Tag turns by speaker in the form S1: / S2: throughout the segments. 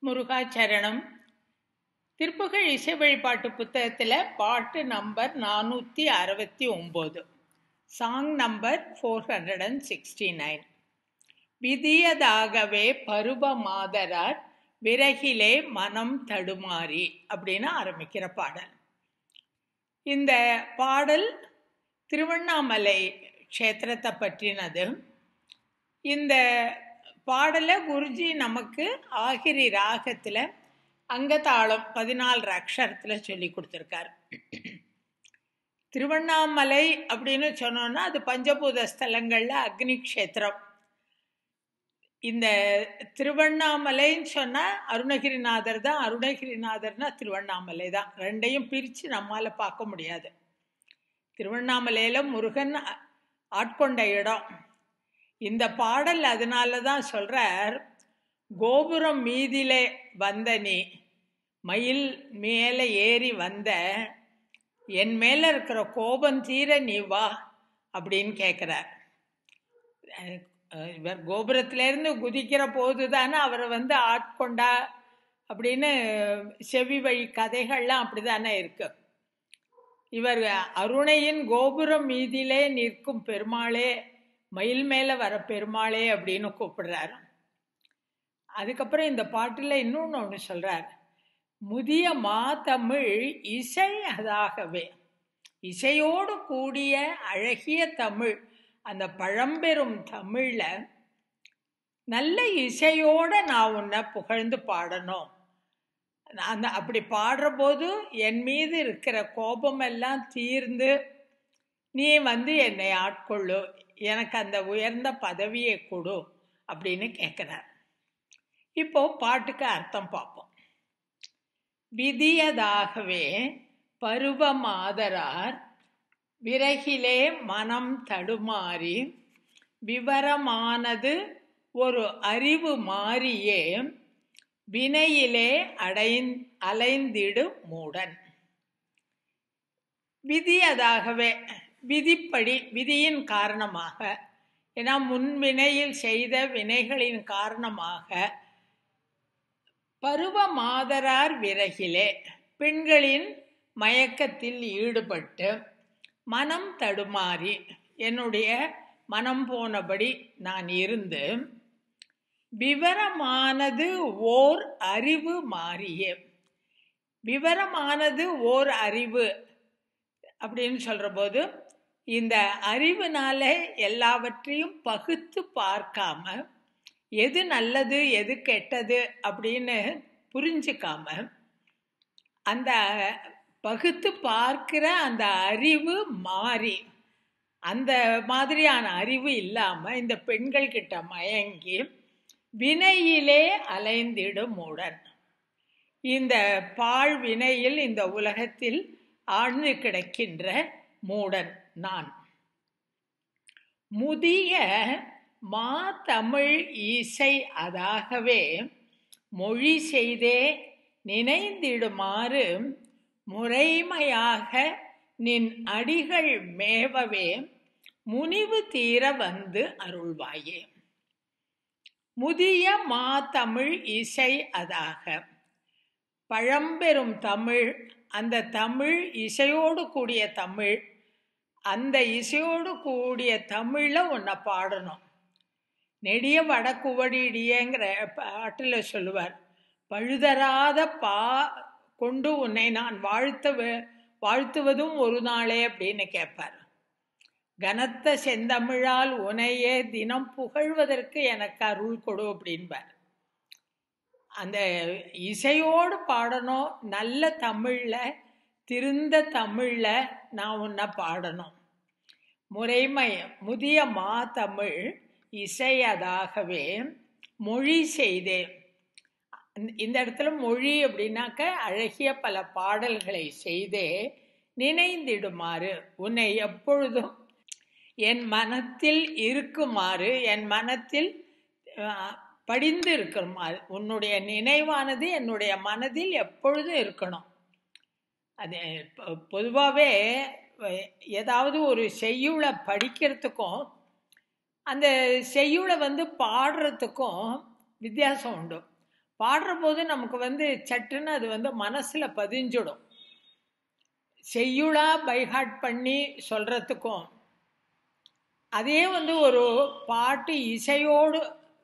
S1: முருகாச்சரணம். திருப்புகழ் இசை வழிபாட்டு புத்தகத்தில் பாட்டு நம்பர் 469, சாங் நம்பர் 469. விதியதாகவே பருவ மாதரார் விரகிலே மனம் தடுமாறி அப்படின்னு ஆரம்பிக்கிற பாடல். இந்த பாடல் திருவண்ணாமலை க்ஷேத்திரத்தை பற்றினது. இந்த பாடலை குருஜி நமக்கு ஆகிரி ராகத்தில் அங்கதாளம் 14 அக்ஷரத்தில் சொல்லி கொடுத்துருக்கார். திருவண்ணாமலை அப்படின்னு சொன்னோன்னா அது பஞ்சபூத ஸ்தலங்களில் அக்னி க்ஷேத்திரம். இந்த திருவண்ணாமலைன்னு சொன்னால் அருணகிரிநாதர் தான். அருணகிரிநாதர்னா திருவண்ணாமலை தான். ரெண்டையும் பிரித்து நம்மால் பார்க்க முடியாது. திருவண்ணாமலையில் முருகன் ஆட்கொண்ட இடம். இந்த பாடல் அதனால தான் சொல்கிறார், கோபுரம் மீதிலே வந்த நீ, மயில் மேலே ஏறி வந்த, என் மேலே இருக்கிற கோபம் தீர நீ வா அப்படின்னு கேட்குறார். இவர் கோபுரத்திலேருந்து குதிக்கிற போது தானே அவரை ஆட்கொண்டா அப்படின்னு செவி வழி கதைகள்லாம் அப்படி தானே இருக்கு. இவர் அருணையின் கோபுரம் மீதிலே நிற்கும் பெருமாளே, மயில் மேலே வர பெருமாளே அப்படின்னு கூப்பிடுறார். அதுக்கப்புறம் இந்த பாட்டில் இன்னொன்று ஒன்று சொல்கிறார், முதிய மாதமிழ் இசை அதாகவே. இசையோடு கூடிய அழகிய தமிழ், அந்த பழம்பெரும் தமிழில் நல்ல இசையோடு நான் உன்னை புகழ்ந்து பாடணும். அந்த அப்படி பாடுற போது என் மீது இருக்கிற கோபமெல்லாம் தீர்ந்து நீ என்னை ஆட்கொள்ளு, எனக்கு அந்த உயர்ந்த பதவியை கொடு அப்படின்னு கேட்குறார். இப்போ பாட்டுக்கு அர்த்தம் பார்ப்போம். விதியதாகவே பருவ மாதரார் விரகிலே மனம் தடுமாறி விவரமானது ஒரு அறிவு மாறியே வினையிலே அலைந்திடு மூடன். விதியதாகவே விதிப்படி, விதியின் காரணமாக, ஏன்னா முன்வினையில் செய்த வினைகளின் காரணமாக பருவ மாதரார் விரகிலே பெண்களின் மயக்கத்தில் ஈடுபட்டு மனம் தடுமாறி, என்னுடைய மனம் போனபடி நான் இருந்து, விவரமானது ஓர் அறிவு மாறியே. விவரமானது ஓர் அறிவு அப்படின்னு சொல்கிற போது, இந்த அறிவுனால எல்லாவற்றையும் பகுத்து பார்க்காம, எது நல்லது எது கெட்டது அப்படின்னு புரிஞ்சுக்காம, அந்த பகுத்து பார்க்கிற அந்த அறிவு மாறி, அந்த மாதிரியான அறிவு இல்லாமல் இந்த பெண்கள் கிட்ட மயங்கி வினையிலே அலைந்திடும் மூடன். இந்த பாழ் வினையில் இந்த உலகத்தில் ஆழ்ந்து கிடக்கின்ற மூடன் நான். முதிய மா தமிழ் இசை அதாகவே மொழி செய்தே நினைந்திடுமாறு முறைமையாக நின் அடிகள் மேவவே முனிவு தீர அருள்வாயே. முதிய மா தமிழ் இசை அதாக, பழம்பெரும் தமிழ், அந்த தமிழ் இசையோடு கூடிய தமிழ், அந்த இசையோடு கூடிய தமிழில் உன்னை பாடணும். நெடிய வடக்குவடியேங்கிற பாட்டில் சொல்லுவார், பழுதராத கொண்டு உன்னை நான் வாழ்த்துவதும் ஒரு நாளே அப்படின்னு கேட்பார். கனத்த செந்தமிழால் உன்னையே தினம் புகழ்வதற்கு எனக்கு அருள் கொடு அப்படின்பார். அந்த இசையோடு பாடணும். நல்ல தமிழில், திருந்த தமிழில் நான் உன்னை பாடணும். முறைமை முதிய மா தமிழ் இசை அதாகவே மொழி செய்தே. இந்த இடத்துல மொழி அப்படின்னாக்க அழகிய பல பாடல்களை செய்தே நினைந்திடுமாறு, உன்னை எப்பொழுதும் என் மனத்தில் இருக்குமாறு, என் மனத்தில் படிந்து இருக்கிறமாறு, உன்னுடைய நினைவானது என்னுடைய மனதில் எப்பொழுதும் இருக்கணும். அது பொதுவாகவே ஏதாவது ஒரு செய்யுளை படிக்கிறதுக்கும் அந்த செய்யுளை பாடுறதுக்கும் வித்தியாசம் உண்டு. பாடுற போது நமக்கு வந்து சட்டுன்னு அது மனசில் பதிஞ்சிடும். செய்யுளா பைஹார்ட் பண்ணி சொல்கிறதுக்கும் அதே ஒரு பாட்டு இசையோடு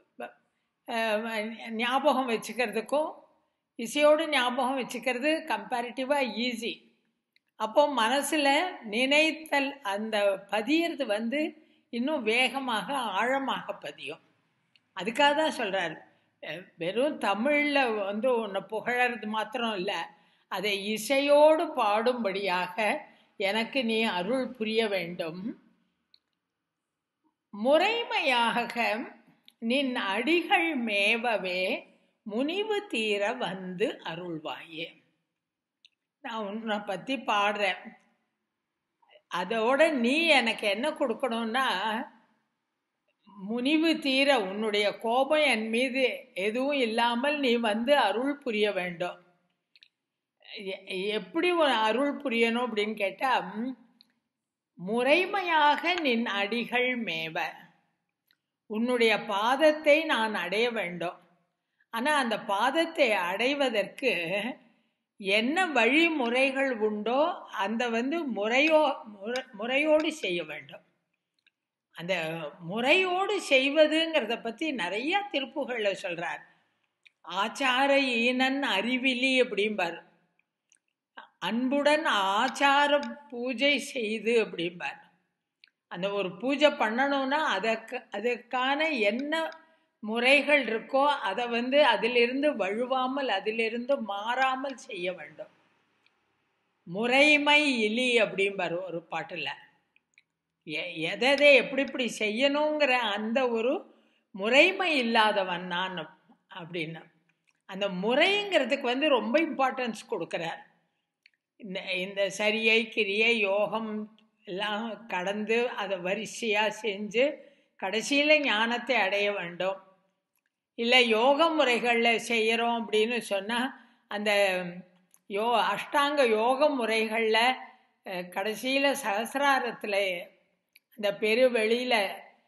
S1: ஞாபகம் வச்சுக்கிறதுக்கும் இசையோடு ஞாபகம் வச்சுக்கிறது கம்பேரிட்டிவாக ஈஸி. அப்போ மனசில் நினைத்தல் அந்த பதியறது இன்னும் வேகமாக ஆழமாக பதியும். அதுக்காக தான் சொல்கிறார், வெறும் தமிழில் உன்னை புகழறது மாத்திரம் இல்லை, அதை இசையோடு பாடும்படியாக எனக்கு நீ அருள் புரிய வேண்டும். முறைமையாக நின் அடிகள் மேவவே முனிவு தீர அருள்வாயே. நான் உன்னை பற்றி பாடுறேன், அதோட நீ எனக்கு என்ன கொடுக்கணும்னா, முனிவு தீர உன்னுடைய கோபம் என் மீது எதுவும் இல்லாமல் நீ அருள் புரிய வேண்டும். எப்படி அருள் புரியணும் அப்படின்னு கேட்டால், முறைமையாக நின் அடிகள் மேவ, உன்னுடைய பாதத்தை நான் அடைய வேண்டும். ஆனால் அந்த பாதத்தை அடைவதற்கு என்ன வழிமுறைகள் உண்டோ அந்த முறையோடு செய்ய வேண்டும். அந்த முறையோடு செய்வதுங்கிறத பற்றி நிறைய திருப்புகளில் சொல்கிறார். ஆச்சார ஈனன் அறிவிலி அப்படிம்பார், அன்புடன் ஆச்சார பூஜை செய்து அப்படிம்பார். அந்த ஒரு பூஜை பண்ணணும்னா அதற்கான என்ன முறைகள் இருக்கோ அதை அதிலிருந்து வழுவாமல் அதிலிருந்து மாறாமல் செய்ய வேண்டும். முறைமை இலி அப்படிம்பார் ஒரு பாட்டில். எதை எப்படி செய்யணுங்கிற அந்த ஒரு முறைமை இல்லாதவன் நான் அப்படின்னு அந்த முறைங்கிறதுக்கு ரொம்ப இம்பார்ட்டன்ஸ் கொடுக்குறார். இந்த சரியை கிரியை யோகம் எல்லாம் கடந்து அதை வரிசையாக செஞ்சு கடைசியில் ஞானத்தை அடைய வேண்டும். இல்லை யோக முறைகளில் செய்கிறோம் அப்படின்னு சொன்னால் அந்த அஷ்டாங்க யோக முறைகளில் கடைசியில் சகசிராரத்தில் அந்த பெருவெளியில்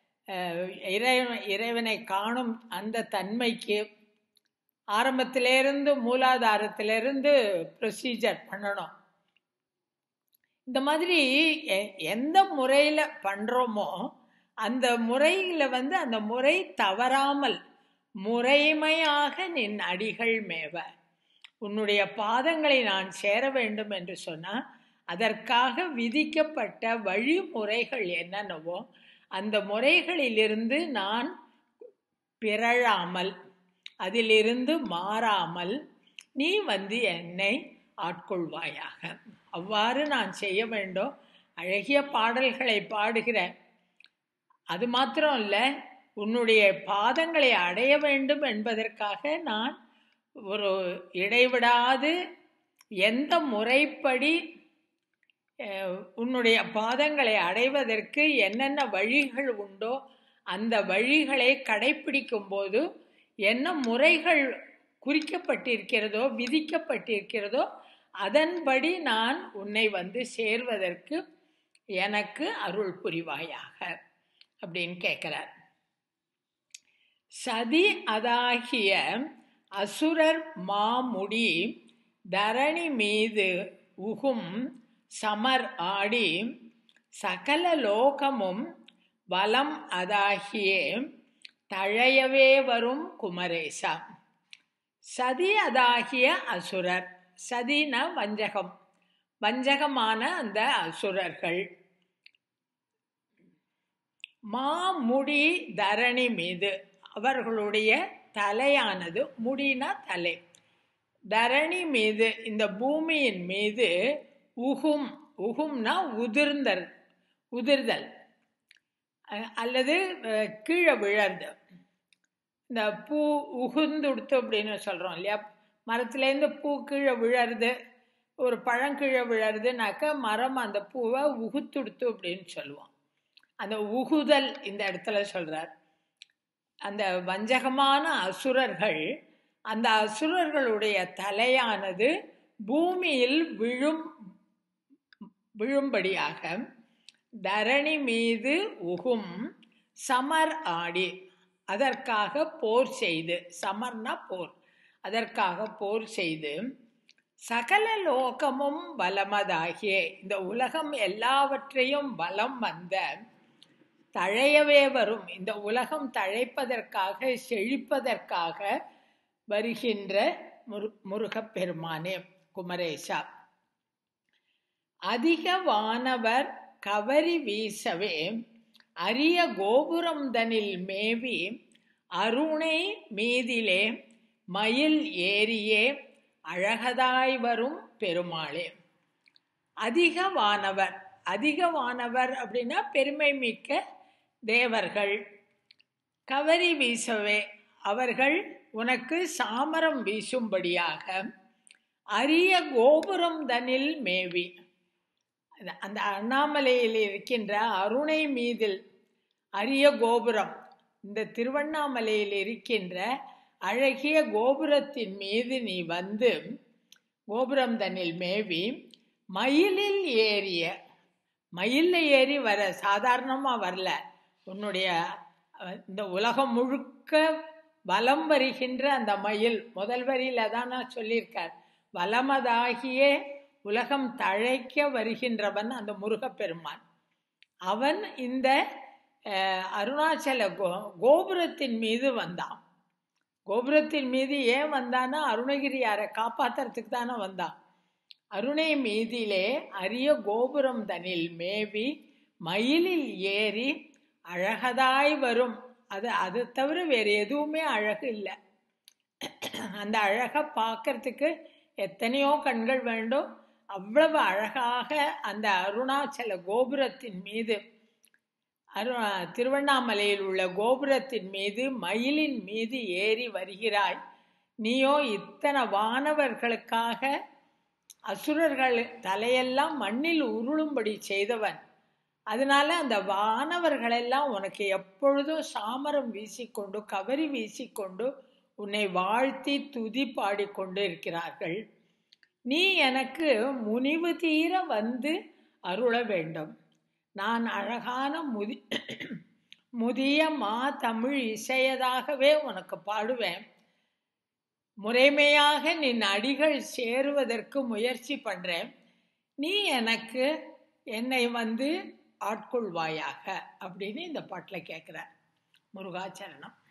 S1: இறைவனை காணும் அந்த தன்மைக்கு ஆரம்பத்திலேருந்து மூலாதாரத்திலேருந்து ப்ரொசீஜர் பண்ணணும். இந்த மாதிரி எந்த முறையில் பண்ணுறோமோ அந்த முறையில் அந்த முறை தவறாமல் முறைமையாக நின் அடிகள் மேவ, உன்னுடைய பாதங்களை நான் சேர வேண்டும் என்று சொன்னால் அதற்காக விதிக்கப்பட்ட வழிமுறைகள் என்னென்னவோ அந்த முறைகளிலிருந்து நான் பிறழாமல் அதிலிருந்து மாறாமல் நீ என்னை ஆட்கொள்வாயாக. அவ்வாறு நான் செய்ய வேண்டும். அழகிய பாடல்களை பாடுகிறேன். அது மாத்திரம் இல்லை, உன்னுடைய பாதங்களை அடைய வேண்டும் என்பதற்காக நான் ஒரு இடைவிடாது எந்த முறைப்படி உன்னுடைய பாதங்களை அடைவதற்கு என்னென்ன வழிகள் உண்டோ அந்த வழிகளை கடைப்பிடிக்கும் போது என்ன முறைகள் குறிக்கப்பட்டிருக்கிறதோ விதிக்கப்பட்டிருக்கிறதோ அதன்படி நான் உன்னை சேர்வதற்கு எனக்கு அருள் புரிவாயாக அப்படின்னு கேட்கிறார். சதி அதாகிய அசுரர் மாமுடி தரணி மீது உகும் சமர் ஆடி சகல லோகமும் வலம் அதாகியே தழையவே வரும் குமரேசா. சதி அதாகிய அசுரர், சதின வஞ்சகம், வஞ்சகமான அந்த அசுரர்கள், மாமுடி தரணி மீது, அவர்களுடைய தலையானது, முடினா தலை, தரணி மீது இந்த பூமியின் மீது உகும், உகும்னா உதிர்தல் அல்லது கீழே விழறது. இந்த பூ உகுந்துடுத்து அப்படின்னு சொல்கிறோம் இல்லையா, மரத்துலேருந்து பூ கீழே விழறது, ஒரு பழம் கீழே விழறதுனாக்க மரம் அந்த பூவை உகுத்துடுத்து அப்படின்னு சொல்லுவோம். அந்த உகுதல் இந்த இடத்துல சொல்கிறார். அந்த வஞ்சகமான அசுரர்கள், அந்த அசுரர்களுடைய தலையானது பூமியில் விழும்படியாக தரணி மீது உகும் சமர் ஆடி, அதற்காக போர் செய்து, சமர்னா போர், அதற்காக போர் செய்து சகல லோகமும் வலமதாகிய இந்த உலகம் எல்லாவற்றையும் வலம் வந்த தழையவே வரும் இந்த உலகம் தழைப்பதற்காக செழிப்பதற்காக வருகின்ற முருகப்பெருமானே குமரேசா. அதிக வானவர் கவரி வீசவே அரிய கோபுரம் தனில் மேவி அருணை மீதிலே மயில் ஏறியே அழகதாய் வரும் பெருமாளே. அதிக வானவர், அதிக வானவர் அப்படின்னா பெருமை மிக்க தேவர்கள். கவரி வீசவே அவர்கள் உனக்கு சாமரம் வீசும்படியாக அரிய கோபுரம் தனில் மேவி அந்த அண்ணாமலையில் இருக்கின்ற அருணை மீதில் அரிய கோபுரம், இந்த திருவண்ணாமலையில் இருக்கின்ற அழகிய கோபுரத்தின் மீது நீ வந்து கோபுரம் தன்னில் மேவி மயிலில் ஏறிய, மயிலில் ஏறி வர சாதாரணமாக வரல, உன்னுடைய இந்த உலகம் முழுக்க வலம் வருகின்ற அந்த மயில், முதல் வரியில தான் நான் சொல்லியிருக்கார், வலமதாகிய உலகம் தழைக்க வருகின்றவன் அந்த முருகப்பெருமான். அவன் இந்த அருணாச்சல கோபுரத்தின் மீது வந்தான். கோபுரத்தின் மீது ஏன் வந்தானா அருணகிரியாரை காப்பாத்துறதுக்கு தானே வந்தான். அருணை மீதிலே அரிய கோபுரம் தனில் மேவி மயிலில் ஏறி அழகதாய் வரும். அது தவிர வேறு எதுவுமே அழகு இல்லை. அந்த அழகை பார்க்கறதுக்கு எத்தனையோ கண்கள் வேண்டும். அவ்வளவு அழகாக அந்த அருணாச்சல கோபுரத்தின் மீது, திருவண்ணாமலையில் உள்ள கோபுரத்தின் மீது மயிலின் மீது ஏறி வருகிறாய். நீயோ இத்தனை வானவர்களுக்காக அசுரர்கள் தலையெல்லாம் மண்ணில் உருளும்படி செய்தவன். அதனால அந்த வானவர்களெல்லாம் உனக்கு எப்பொழுதும் சாமரம் வீசிக்கொண்டு கவரி வீசிக்கொண்டு உன்னை வாழ்த்தி துதி பாடிக்கொண்டு இருக்கிறார்கள். நீ எனக்கு முனிவு தீர வந்து அருள வேண்டும். நான் அழகான முதிய தமிழ் இசையதாகவே உனக்கு பாடுவேன். முறைமையாக நின் அடிகள் சேருவதற்கு முயற்சி பண்றேன். நீ எனக்கு என்னை வந்து ஆட்கொள்வாயாக அப்படின்னு இந்த பாட்டில் கேட்குறார். முருகாச்சரணம்.